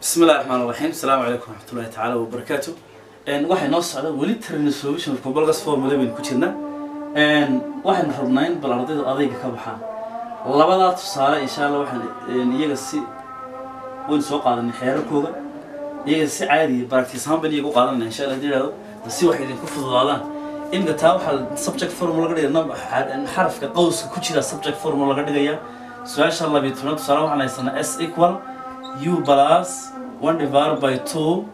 بسم الله الرحمن الرحيم. السلام عليكم ورحمة الله تعالى وبركاته. waxay noo socda wali tareen solution for balgas formula bin ku jirna waxaan rabnaa in balardada adayga ka baxaan labada tusaale insha Allah waxaan iyaga si weyn soo qaadanay xeerarkooda iyaga si caadi practice ahaan baan iyagu qaadanay insha Allah diirado si wax idin ku fududaadaan in gataa waxa subject formula laga dhigay xarafka qowska ku jira subject formula laga dhigaya su'aasha 12 tusaale waxaan haysanaa s equal u plus 1 divided by 2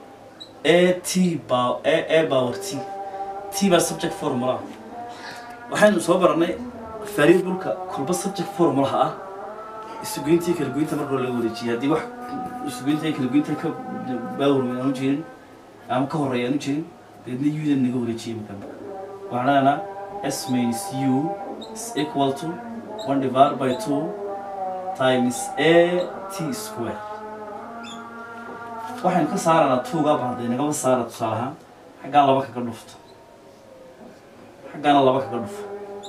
a power t t by subject formula waxaynu soo baranay variable-ka kulba subject formula ah isugeyntii kala goynta marka la wareejiyo hadii wax isugeyntii kala goynta ka power aanu jirin ama ka horeeyo aanu jirin deedna u naga wareejiyo marka waxaana s minus u is equal to 1 divided by 2 times a t square waxaan ka saarana 2 ga baaday naga saara tusaalaha xagaa laba ka dhufto xagaana laba ka dhufo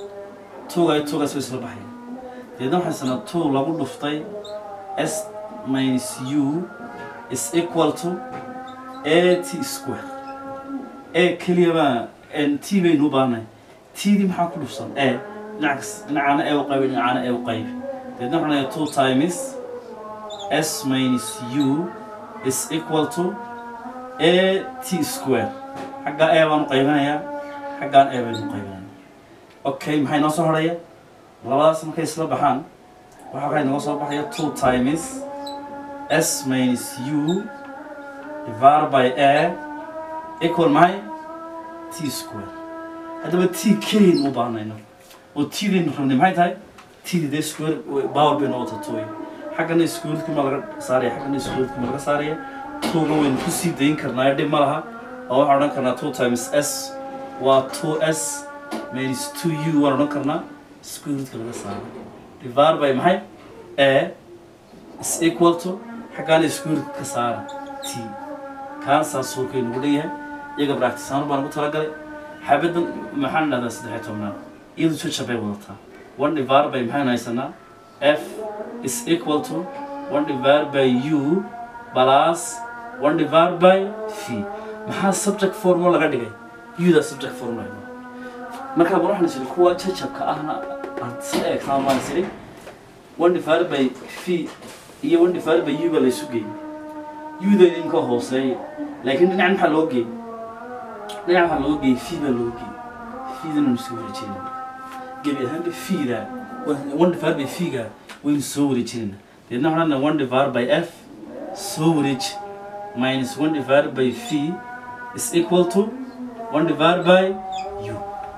2 ga soo isla baxay deedna waxaan sanaa 2 lagu dhuftay s minus u is equal to a t square a kaliya n t baynu baahnay t di maxaa ku dhufsan a dhinacana a u qayb dhinacana a u qayb deedna waxaan 2 times s minus u is equal to a t square xagga a baan qaybanayaa xaggaan a baan qaybanayaa okay maxay noo soo horaya labadaas markay isla baxaan waxa noo soo baxaya 2 times s minus u divided by a equal my t square hadaba t keen u baahnayno oo t din rabnay maxay tahay t de square power bin oo tatooy xagana square kuma laga saaraya xagana square kuma laga saaraya tuuga weyn ku sii deyn karnaa dhib ma laha oo waxaan oran karnaa 2 times s waa 2s minus 2u waan oran karnaa square root laga saaro divided by maxay a is equal to xagana square root ka saara t kaan saasuurkay nagu leeyahay iyaga practice ahaan baan ugu talagalay xabadan maxaan dhahdaa 13 iyadu soo jabay wadataa 1 divided by maxaan haysanaa f is equal to 1 divided by u plus 1 divided by v maxaa subject formula laga dhigay u da subject formula marka waxaan isla kuwa jajabka ahna sida example sida 1 divided by v iyo 1 divided by u ba la isu geeyay u da idinka hooseey laakiin dhinacan waxa loo geeyay dhinacan waxa loo geeyay v ba loo geeyay v dana isku wareejinay gebi ahaan v da 1 divided by v ga weyn soo wareejinayna deedna waxaan 1 divided by f soo wareej minus 1 divided by v is equal to 1 divided by u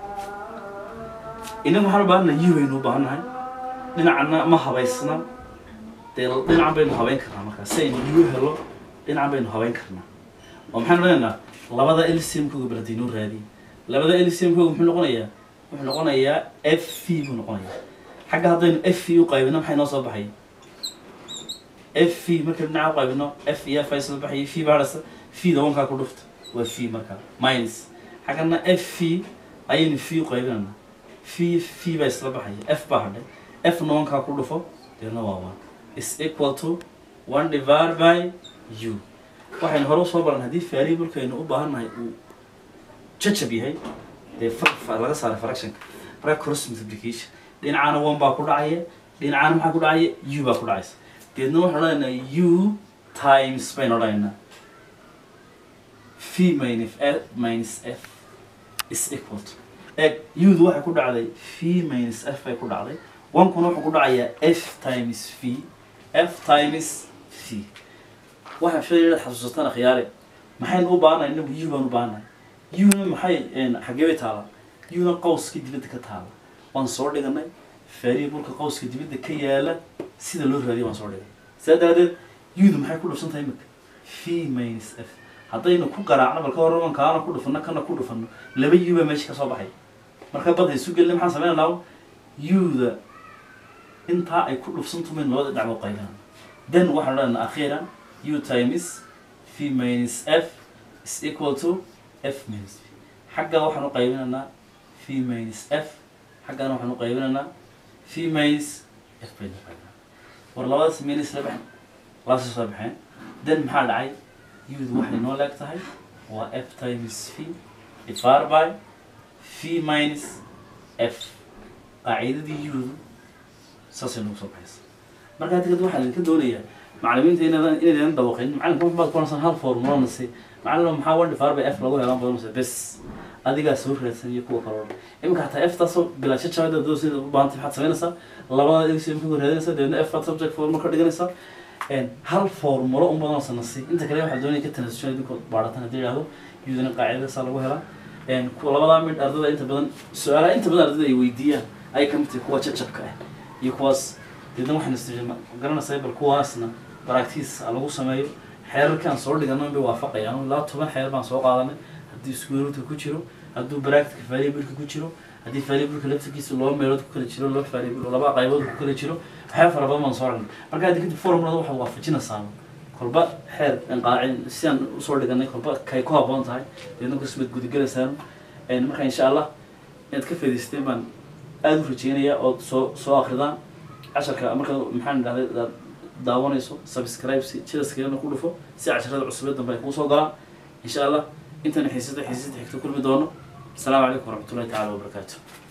inagu waxaan u baahanahay u aynu u baahanahay dhinacana ma habaysna dhinacan baynu habayn karnaa markaa si aynu u helo dhinacan baynu habayn karnaa oo maxaan leenahay labada LCM-kooga baladaynu raadi labada LCM-kooga muxuu noqonayaa f buu noqonayaa xagga haddaynu f u qaybino maxay noo soo baxay f marka dhinaca u qaybino f iyo f isla baxay f baarasa f da wanka ku dhufto waa f marka minus xaggana f ayaynu f u qaybinana f ba isla baxay f baa hadhay f na wanka ku dhufo deena waa 1 is equal to 1 divided by u waxaynu hore soo baran hadii variable-kaynu u baahanahay uu jajab yahay dee laga saaro fraction marka cross multiplication dhinacana 1 baa ku dhacaya dhinacana maxaa ku dhacaya u baa ku dhacaysa deedna waxaan odhanaynaa u times baynu odhanaynaa v minus f is equal to u-du waxay ku dhacday v minus f bay ku dhacday 1kuna wuxuu ku dhacayaa f times v f times v waxaan filayaa xasuusatana khiyaare maxaynu u baahanahay inagu u baan u baahanahay u-na maxay xagee bay taalaa u-na qowskii dibadda ka taala waan soo dhiganay variable-ka qowska dibadda ka yaala sida loo raadiyo waan soo dhigay sidaa daraadeed u-du maxay ku dhufsan tahay imika v minus f haddaynu ku garaacno balka hore kaana ku dhufano kana ku dhufano laba u baa meesha ka soo baxay marka badda isu gelina maxaan sameynaa u-da intaa ay ku dhufsantumayn labada dhinac qaybana then waxaan odhanaynaa akhiiran u times v minus f is equal to f minus v xagga waxaan u qaybinaynaa v minus f xaggana waxaan u qaybinaynaa v minus f baynu qaybinaa war labadaas minus la baxay laas soo baxeen then maxaa dhacay u-du waxay noo leeg tahay waa f times v divided by v minus f qaacidadii u-du saasay nagu soo baxaysa markaa kadib waxaa idinka doonayaa macallimiinta inaydan dabaqin macallinka wax baad ku oranaysan hal formula nasi macallin maxaa one divided by f lagu helaan badan nasi bes adigaa soo raadsan iyo kuwa kale iminka hataa f taasoo bilaa jajabada doosida u baahantay waxaad samaynaysaa labada x imika raadinaysaa dabeedna f baad subject formula ka dhiganaysaa hal formulo un badan oo sanasi inta kale waxaa doonaya ka tanaasushan idinkood baadhatan haddii yidhahdo iyadana qaacidadaasaa lagu helaa kuwa labadaa mid ardada inta badan su-aalaha inta badan ardada ay weydiiyaan ay ka mid tahay kuwa jajabka ah iyo kuwaas deedna waxaan isticmaal garanaysaa bal kuwaasna practice lagu sameeyo xeerarkaan soo dhigano inbay waafaqayaan ilaa 10 xeer baan soo qaadanay haddii square root ku jiro hadduu practice variable ku jiro haddii variable laftigiisa loo meelood ku kala jiro loo variable laba qaybood ku kala jiro waxay fara badan baan soo aragnay marka hadii kadib formulada waxa waafajinaysaa kolba xeer qaacin si aan u soo dhiganay kolba kay ku haboon tahay deedna ku smid gudi galaysaan marka insha Allah inaad ka faa'iidaysteen baan aad u rajeynayaa oo soo akhridaan casharka marka maxaan dhahday daawanayso subscribe si channelkeena ku dhufo si casharada cusub dambe ay ku soo galaan insha Allah inta xiisada xigto kulmi doono. Assalamu alaykum warahmatullahi ta'ala wabarakatuh.